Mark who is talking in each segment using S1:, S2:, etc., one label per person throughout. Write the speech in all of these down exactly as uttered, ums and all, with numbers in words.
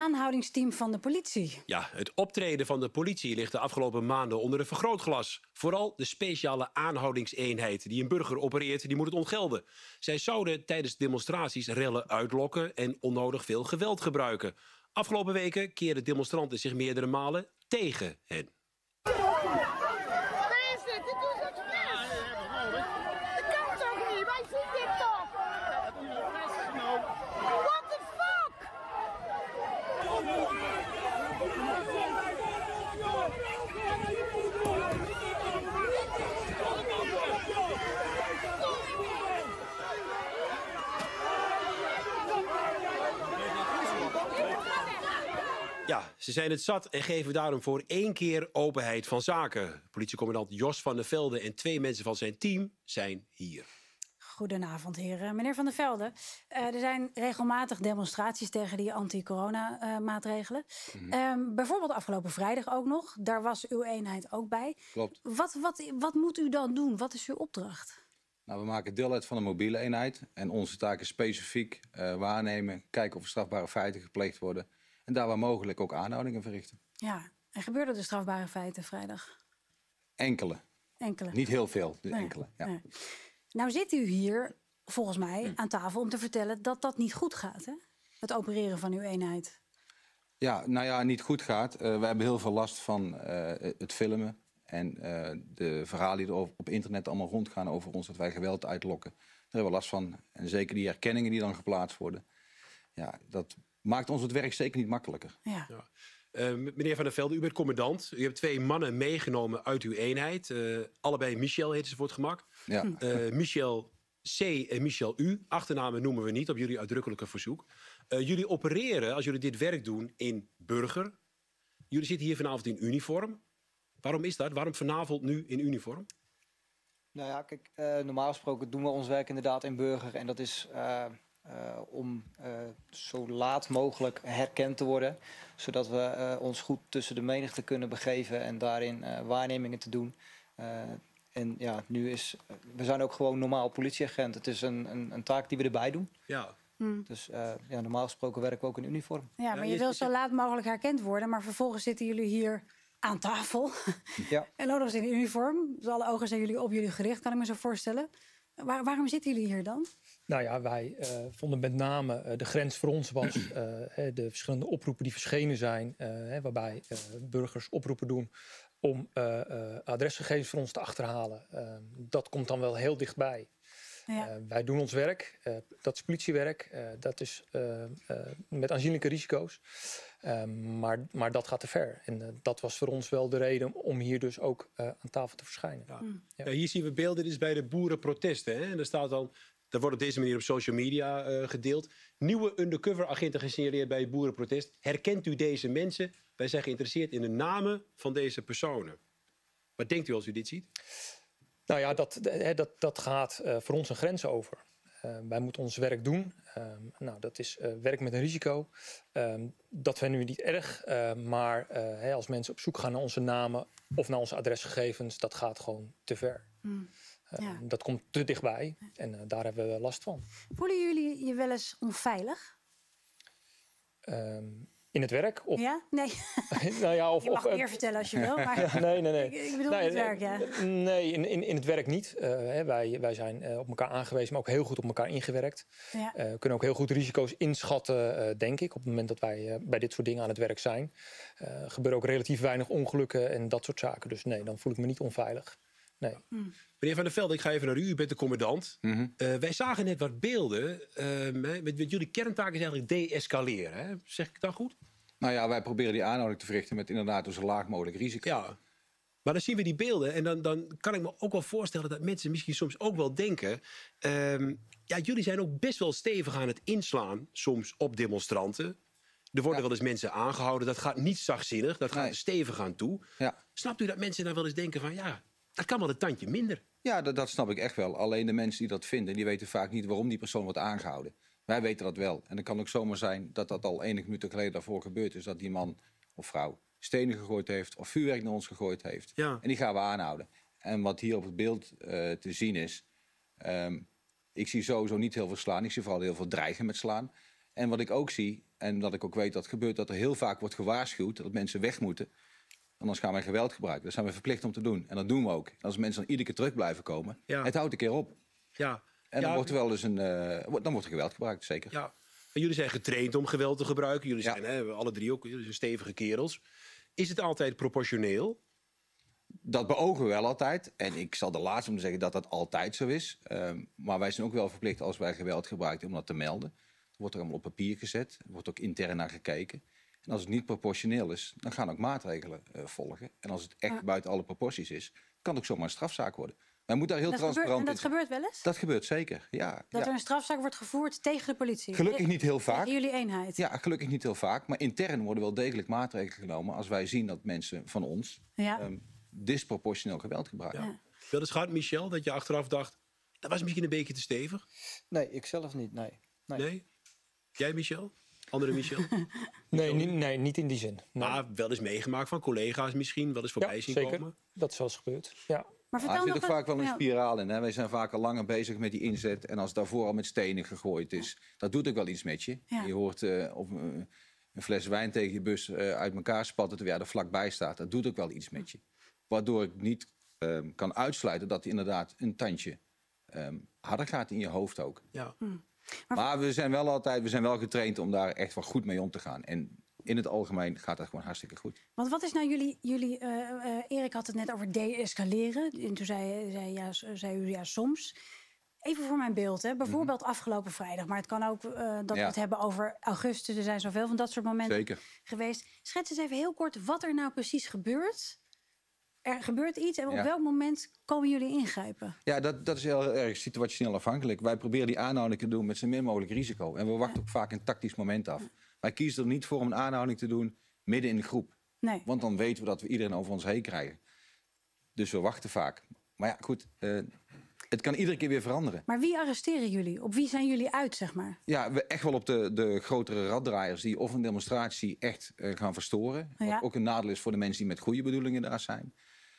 S1: aanhoudingsteam van de politie.
S2: Ja, het optreden van de politie ligt de afgelopen maanden onder een vergrootglas. Vooral de speciale aanhoudingseenheid die een burger opereert, die moet het ontgelden. Zij zouden tijdens demonstraties rellen uitlokken en onnodig veel geweld gebruiken. Afgelopen weken keerden demonstranten zich meerdere malen tegen hen. Ja, ze zijn het zat en geven daarom voor één keer openheid van zaken. Politiecommandant Jos van der Velde en twee mensen van zijn team zijn hier.
S1: Goedenavond, heren. Meneer Van der Velde, uh, er zijn regelmatig demonstraties tegen die anti-corona-maatregelen. Uh, mm-hmm. um, bijvoorbeeld afgelopen vrijdag ook nog. Daar was uw eenheid ook bij.
S3: Klopt.
S1: Wat, wat, wat moet u dan doen? Wat is uw opdracht?
S3: Nou, we maken deel uit van een mobiele eenheid. En onze taak is specifiek uh, waarnemen, kijken of er strafbare feiten gepleegd worden. En daar waar mogelijk ook aanhoudingen verrichten.
S1: Ja, en gebeurden er strafbare feiten vrijdag?
S3: Enkele.
S1: Enkele.
S3: Niet heel veel, dus
S1: nee,
S3: enkele. Ja. Nee.
S1: Nou zit u hier, volgens mij, hm. aan tafel om te vertellen dat dat niet goed gaat, hè? Het opereren van uw eenheid.
S3: Ja, nou ja, niet goed gaat. Uh, we hebben heel veel last van uh, het filmen. En uh, de verhalen die er op internet allemaal rondgaan over ons, dat wij geweld uitlokken. Daar hebben we last van. En zeker die herkenningen die dan geplaatst worden. Ja, dat maakt ons het werk zeker niet makkelijker.
S1: Ja.
S2: Ja. Uh, meneer Van der Velde, u bent commandant. U hebt twee mannen meegenomen uit uw eenheid. Uh, allebei Michel heten ze voor het gemak.
S3: Ja.
S2: Uh, Michel C. en Michel U. Achternamen noemen we niet op jullie uitdrukkelijke verzoek. Uh, jullie opereren, als jullie dit werk doen, in burger. Jullie zitten hier vanavond in uniform. Waarom is dat? Waarom vanavond nu in uniform?
S4: Nou ja, kijk, uh, normaal gesproken doen we ons werk inderdaad in burger. En dat is uh, uh, om uh, zo laat mogelijk herkend te worden. Zodat we uh, ons goed tussen de menigte kunnen begeven en daarin uh, waarnemingen te doen. Uh, en ja, nu is... We zijn ook gewoon normaal politieagent. Het is een, een, een taak die we erbij doen.
S2: Ja.
S1: Hmm.
S4: Dus uh, ja, normaal gesproken werken we ook in uniform.
S1: Ja, maar je wil zo laat mogelijk herkend worden. Maar vervolgens zitten jullie hier aan tafel.
S4: Ja.
S1: En ook nog eens in uniform. Dus alle ogen zijn jullie op jullie gericht, kan ik me zo voorstellen. Waar, waarom zitten jullie hier dan?
S5: Nou ja, wij uh, vonden met name uh, de grens voor ons was uh, de verschillende oproepen die verschenen zijn. Uh, waarbij uh, burgers oproepen doen om uh, uh, adresgegevens voor ons te achterhalen. Uh, dat komt dan wel heel dichtbij. Ja. Uh, wij doen ons werk, uh, dat is politiewerk, uh, dat is uh, uh, met aanzienlijke risico's. Uh, maar, maar dat gaat te ver. En uh, dat was voor ons wel de reden om hier dus ook uh, aan tafel te verschijnen.
S2: Ja. Ja. Ja, hier zien we beelden, dit is bij de boerenprotesten. Hè? En er staat dan, dat wordt op deze manier op social media uh, gedeeld. Nieuwe undercover agenten gesignaleerd bij het boerenprotest. Herkent u deze mensen? Wij zijn geïnteresseerd in de namen van deze personen. Wat denkt u als u dit ziet?
S5: Nou ja, dat, dat, dat gaat uh, voor ons een grens over. Uh, wij moeten ons werk doen. Uh, nou, dat is uh, werk met een risico. Uh, dat vinden we niet erg. Uh, maar uh, hey, als mensen op zoek gaan naar onze namen of naar onze adresgegevens, dat gaat gewoon te ver. Mm. Uh, ja. Dat komt te dichtbij en uh, daar hebben we last van.
S1: Voelen jullie je wel eens onveilig?
S5: Um, In het werk? Of...
S1: Ja? Nee.
S5: nou ja, of,
S1: je mag
S5: of,
S1: meer uh, vertellen als je wil. Maar...
S5: nee, nee, nee.
S1: Ik, ik bedoel
S5: nee,
S1: het werk, ja.
S5: Nee, in, in, in het werk niet. Uh, hè, wij, wij zijn uh, op elkaar aangewezen, maar ook heel goed op elkaar ingewerkt. Ja. Uh, we kunnen ook heel goed risico's inschatten, uh, denk ik. Op het moment dat wij uh, bij dit soort dingen aan het werk zijn. Uh, er gebeuren ook relatief weinig ongelukken en dat soort zaken. Dus nee, dan voel ik me niet onveilig. Nee.
S1: Mm.
S2: Meneer Van der Velde, ik ga even naar u. U bent de commandant.
S3: Mm-hmm.
S2: Uh, wij zagen net wat beelden. Uh, met, met jullie kerntaak is eigenlijk de-escaleren. Hè? Zeg ik het dan goed?
S3: Nou ja, wij proberen die aanhouding te verrichten met inderdaad zo laag mogelijk risico.
S2: Ja, maar dan zien we die beelden en dan, dan kan ik me ook wel voorstellen dat mensen misschien soms ook wel denken... Um, ja, jullie zijn ook best wel stevig aan het inslaan, soms op demonstranten. Er worden ja. wel eens mensen aangehouden, dat gaat niet zachtzinnig, dat gaat nee. er stevig aan toe.
S3: Ja.
S2: Snapt u dat mensen dan wel eens denken van ja, dat kan wel een tandje minder?
S3: Ja, dat, dat snap ik echt wel. Alleen de mensen die dat vinden, die weten vaak niet waarom die persoon wordt aangehouden. Wij weten dat wel. En het kan ook zomaar zijn dat dat al enige minuten geleden daarvoor gebeurd is. Dat die man of vrouw stenen gegooid heeft of vuurwerk naar ons gegooid heeft.
S2: Ja.
S3: En die gaan we aanhouden. En wat hier op het beeld uh, te zien is... Um, ik zie sowieso niet heel veel slaan. Ik zie vooral heel veel dreigen met slaan. En wat ik ook zie, en dat ik ook weet dat gebeurt... dat er heel vaak wordt gewaarschuwd dat mensen weg moeten. Anders gaan wij geweld gebruiken. Dat zijn we verplicht om te doen. En dat doen we ook. En als mensen dan iedere keer terug blijven komen...
S2: Ja.
S3: het houdt een keer op.
S2: Ja.
S3: En dan
S2: Ja,
S3: wordt er wel eens een... Uh, dan wordt er geweld gebruikt, zeker.
S2: Ja. En jullie zijn getraind om geweld te gebruiken. Jullie
S3: Ja.
S2: zijn hè, alle drie ook jullie zijn stevige kerels. Is het altijd proportioneel?
S3: Dat beogen we wel altijd. En ik zal de laatste om te zeggen dat dat altijd zo is. Um, maar wij zijn ook wel verplicht als wij geweld gebruiken om dat te melden. Dat wordt er allemaal op papier gezet. Er wordt ook intern naar gekeken. En als het niet proportioneel is, dan gaan ook maatregelen uh, volgen. En als het echt
S1: Ja.
S3: buiten alle proporties is, kan het ook zomaar een strafzaak worden. Wij moeten daar heel
S1: Dat gebeurt,
S3: transparant
S1: en dat
S3: in zijn.
S1: gebeurt wel eens?
S3: Dat gebeurt zeker, ja.
S1: Dat
S3: ja.
S1: er een strafzaak wordt gevoerd tegen de politie?
S3: Gelukkig niet heel vaak.
S1: Tegen jullie eenheid?
S3: Ja, gelukkig niet heel vaak. Maar intern worden wel degelijk maatregelen genomen als wij zien dat mensen van ons
S1: Ja.
S3: um, disproportioneel geweld gebruiken.
S2: Ja. Wel eens gehad, Michel, dat je achteraf dacht... dat was misschien een beetje te stevig?
S4: Nee, ik zelf niet, nee. nee.
S2: Nee? Jij, Michel? Andere Michel?
S5: Nee, niet, nee, niet in die zin. Nee.
S2: Maar wel eens meegemaakt van collega's misschien, wel eens voorbij
S5: ja,
S2: zien
S5: zeker.
S2: komen.
S5: Dat is wel eens gebeurd. Ja.
S1: Maar
S3: Maar
S1: vertel
S3: er zit
S1: nog
S3: ook vaak wel een
S1: ja.
S3: spiraal in. Hè? Wij zijn vaak al langer bezig met die inzet. En als daarvoor al met stenen gegooid is, dat doet ook wel iets met je.
S1: Ja.
S3: Je hoort uh, of, uh, een fles wijn tegen je bus uh, uit elkaar spatten terwijl je er vlakbij staat. Dat doet ook wel iets met je. Waardoor ik niet um, kan uitsluiten dat inderdaad een tandje um, harder gaat in je hoofd ook.
S2: Ja.
S1: Maar-
S3: Maar we zijn wel altijd, we zijn wel getraind om daar echt wel goed mee om te gaan. En in het algemeen gaat dat gewoon hartstikke goed.
S1: Want wat is nou jullie... jullie uh, uh, Erik had het net over de-escaleren. En toen zei, zei, ja, zei u ja soms... Even voor mijn beeld, hè. bijvoorbeeld mm-hmm. afgelopen vrijdag. Maar het kan ook uh, dat
S3: Ja.
S1: we het hebben over augustus. Er zijn zoveel van dat soort momenten
S3: Zeker.
S1: geweest. Schets eens even heel kort wat er nou precies gebeurt. Er gebeurt iets en op
S3: Ja.
S1: welk moment komen jullie ingrijpen?
S3: Ja, dat, dat is heel erg situationeel afhankelijk. Wij proberen die aanhouding te doen met zo min mogelijk risico. En we wachten
S1: Ja.
S3: ook vaak een tactisch moment af. Wij kiezen er niet voor om een aanhouding te doen midden in de groep.
S1: Nee.
S3: Want dan weten we dat we iedereen over ons heen krijgen. Dus we wachten vaak. Maar ja, goed, uh, het kan iedere keer weer veranderen.
S1: Maar wie arresteren jullie? Op wie zijn jullie uit, zeg maar?
S3: Ja, we echt wel op de, de grotere raddraaiers die of een demonstratie echt uh, gaan verstoren.
S1: Ja.
S3: Wat ook een nadeel is voor de mensen die met goede bedoelingen daar zijn.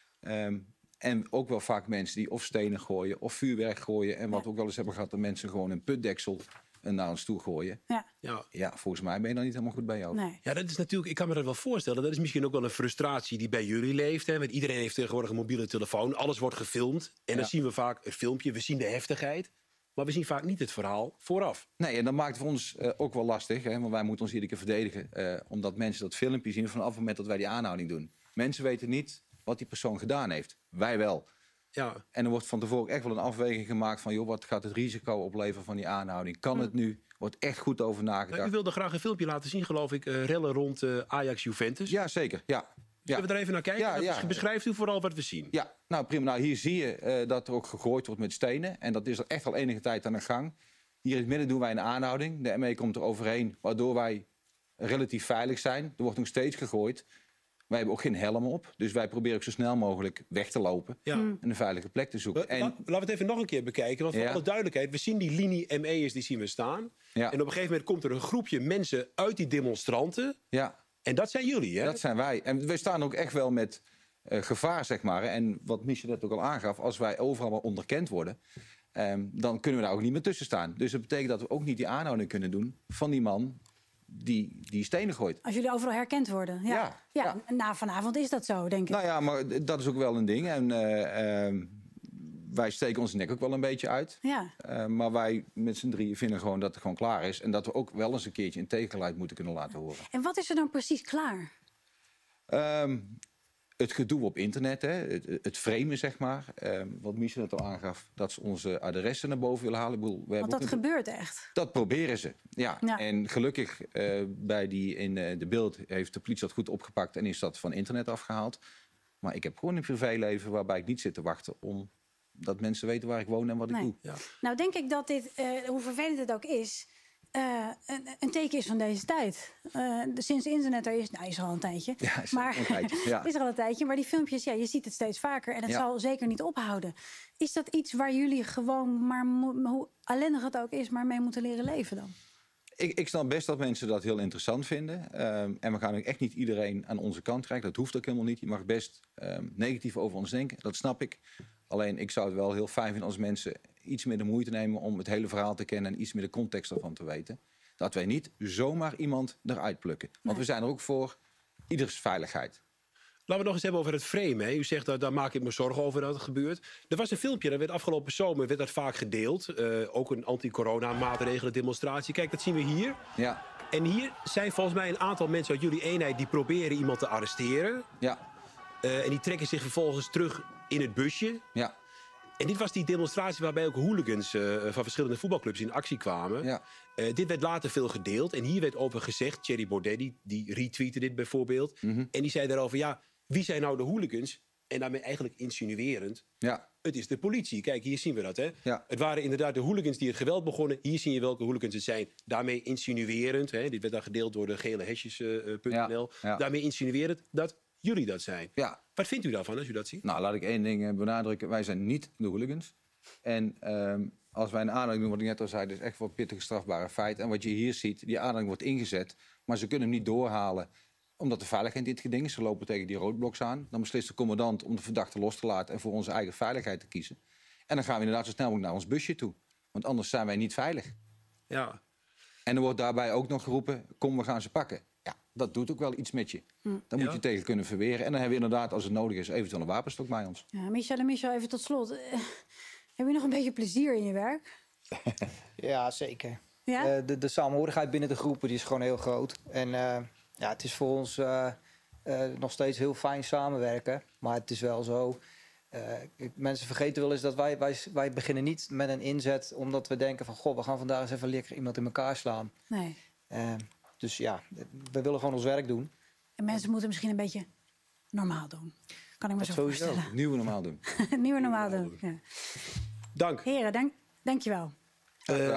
S3: Um, en ook wel vaak mensen die of stenen gooien of vuurwerk gooien. En wat we ook wel eens hebben gehad, dat mensen gewoon een putdeksel naar ons toe gooien.
S1: Ja.
S2: Ja.
S3: Ja, volgens mij ben je dan niet helemaal goed bij jou.
S1: Nee.
S2: Ja, dat is natuurlijk, ik kan me dat wel voorstellen. Dat is misschien ook wel een frustratie die bij jullie leeft. Hè? Want iedereen heeft tegenwoordig een mobiele telefoon. Alles wordt gefilmd. En dan
S3: Ja.
S2: zien we vaak het filmpje, we zien de heftigheid. Maar we zien vaak niet het verhaal vooraf.
S3: Nee, en dat maakt het voor ons uh, ook wel lastig. Hè, want wij moeten ons iedere keer verdedigen. Uh, omdat mensen dat filmpje zien vanaf het moment dat wij die aanhouding doen. Mensen weten niet wat die persoon gedaan heeft. Wij wel.
S2: Ja.
S3: En er wordt van tevoren echt wel een afweging gemaakt van... joh, wat gaat het risico opleveren van die aanhouding? Kan
S1: Hm.
S3: het nu? Wordt echt goed over nagedacht.
S2: U wilde graag een filmpje laten zien, geloof ik. Uh, rellen rond uh, Ajax-Juventus.
S3: Ja, zeker. Ja.
S2: Zullen we er even naar kijken?
S3: Ja,
S2: Dan
S3: ja.
S2: Beschrijft u vooral wat we zien.
S3: Ja, nou prima. Nou, hier zie je uh, dat er ook gegooid wordt met stenen. En dat is er echt al enige tijd aan de gang. Hier in het midden doen wij een aanhouding. De M E komt er overheen, waardoor wij relatief veilig zijn. Er wordt nog steeds gegooid. Wij hebben ook geen helm op. Dus wij proberen ook zo snel mogelijk weg te lopen.
S2: Ja.
S3: En een veilige plek te zoeken.
S2: We,
S3: En,
S2: Laten we het even nog een keer bekijken. Want voor
S3: Ja.
S2: alle duidelijkheid, we zien die linie M E'ers, die zien we staan.
S3: ja,
S2: En op een gegeven moment komt er een groepje mensen uit die demonstranten.
S3: ja,
S2: En dat zijn jullie, hè?
S3: dat zijn wij. En we staan ook echt wel met uh, gevaar, zeg maar. En wat Michel net ook al aangaf, als wij overal maar onderkend worden... Um, dan kunnen we daar ook niet meer tussen staan. Dus dat betekent dat we ook niet die aanhouding kunnen doen van die man die, die stenen gooit.
S1: Als jullie overal herkend worden. Ja.
S3: Ja,
S1: ja.
S3: ja.
S1: en Na vanavond is dat zo, denk ik.
S3: Nou ja, maar dat is ook wel een ding. En uh, um, wij steken onze nek ook wel een beetje uit.
S1: Ja.
S3: Uh, maar wij met z'n drieën vinden gewoon dat het gewoon klaar is. En dat we ook wel eens een keertje een tegengeluid moeten kunnen laten horen.
S1: En wat is er dan precies klaar?
S3: Um, het gedoe op internet, hè, het, het framen, zeg maar. Um, wat Michel net al aangaf, dat ze onze adressen naar boven willen halen. Ik bedoel, we
S1: Want
S3: hebben
S1: dat
S3: ook een...
S1: gebeurt echt.
S3: Dat proberen ze, ja.
S1: Ja.
S3: En gelukkig uh, bij die in uh, de beeld heeft de politie dat goed opgepakt... en is dat van internet afgehaald. Maar ik heb gewoon een privéleven waarbij ik niet zit te wachten... om dat mensen weten waar ik woon en wat
S1: Nee.
S3: ik doe.
S2: Ja.
S1: Nou, denk ik dat dit, uh, hoe vervelend het ook is... Uh, een, een teken is van deze tijd. Uh, sinds internet er is, nou is er al een tijdje.
S3: Ja, is
S1: maar,
S3: een tijdje, ja.
S1: is er al een tijdje. Maar die filmpjes, ja, je ziet het steeds vaker. En het
S3: Ja.
S1: zal zeker niet ophouden. Is dat iets waar jullie gewoon, maar mo- hoe ellendig het ook is... maar mee moeten leren leven dan?
S3: Ik, ik snap best dat mensen dat heel interessant vinden. Um, en we gaan ook echt niet iedereen aan onze kant krijgen. Dat hoeft ook helemaal niet. Je mag best um, negatief over ons denken. Dat snap ik. Alleen ik zou het wel heel fijn vinden als mensen iets meer de moeite nemen... om het hele verhaal te kennen en iets meer de context ervan te weten. dat wij niet zomaar iemand eruit plukken. Want
S1: Nee.
S3: we zijn er ook voor ieders veiligheid.
S2: Laten we het nog eens hebben over het frame. Hè. U zegt, dat daar maak ik me zorgen over dat het gebeurt. Er was een filmpje, dat werd afgelopen zomer werd dat vaak gedeeld. Uh, ook een anti-corona-maatregelen demonstratie. Kijk, dat zien we hier.
S3: Ja,
S2: En hier zijn volgens mij een aantal mensen uit jullie eenheid... die proberen iemand te arresteren.
S3: ja,
S2: Uh, en die trekken zich vervolgens terug in het busje.
S3: ja,
S2: En dit was die demonstratie waarbij ook hooligans uh, van verschillende voetbalclubs in actie kwamen.
S3: ja.
S2: Uh, dit werd later veel gedeeld. En hier werd over gezegd, Thierry Baudet, die, die retweette dit bijvoorbeeld.
S3: Mm-hmm.
S2: En die zei daarover, ja, wie zijn nou de hooligans? En daarmee eigenlijk insinuerend,
S3: ja.
S2: het is de politie. Kijk, hier zien we dat, hè.
S3: Ja.
S2: Het waren inderdaad de hooligans die het geweld begonnen. Hier zie je welke hooligans het zijn. Daarmee insinuerend, hè, dit werd dan gedeeld door de gele hesjes punt n l.
S3: Ja, ja.
S2: Daarmee insinuerend dat jullie dat zijn.
S3: ja.
S2: Wat vindt u daarvan als u dat ziet?
S3: Nou, laat ik één ding eh, benadrukken. Wij zijn niet de hooligans. En um, als wij een aanleiding doen, wat ik net al zei... dat is echt wel pittig strafbare feit. En wat je hier ziet, die aanleiding wordt ingezet... maar ze kunnen hem niet doorhalen... omdat de veiligheid in het geding is. Ze lopen tegen die roodbloks aan. Dan beslist de commandant om de verdachte los te laten... en voor onze eigen veiligheid te kiezen. En dan gaan we inderdaad zo snel mogelijk naar ons busje toe. Want anders zijn wij niet veilig.
S2: Ja.
S3: En er wordt daarbij ook nog geroepen... kom, we gaan ze pakken. Ja, dat doet ook wel iets met je. Daar moet
S2: Ja.
S3: je tegen kunnen verweren. En dan hebben we inderdaad, als het nodig is... eventueel een wapenstok bij ons.
S1: Ja, Michel en Michel, even tot slot. Uh, heb je nog een beetje plezier in je werk?
S4: Ja, zeker.
S1: Ja?
S4: Eh, de, de samenhorigheid binnen de groepen die is gewoon heel groot. En uh, ja, het is voor ons uh, uh, nog steeds heel fijn samenwerken. Maar het is wel zo... Uh, mensen vergeten wel eens dat wij, wij, wij beginnen niet met een inzet... omdat we denken van, goh, we gaan vandaag eens even lekker iemand in elkaar slaan.
S1: Nee.
S4: Uh, dus ja, we willen gewoon ons werk doen.
S1: En mensen moeten misschien een beetje normaal doen. Kan ik me
S4: Dat
S1: zo
S4: sowieso.
S1: voorstellen.
S3: Nieuwe normaal doen.
S1: Nieuwe normaal doen. Ja.
S2: Dank.
S1: Heren, dank, dank je wel.
S2: Uh,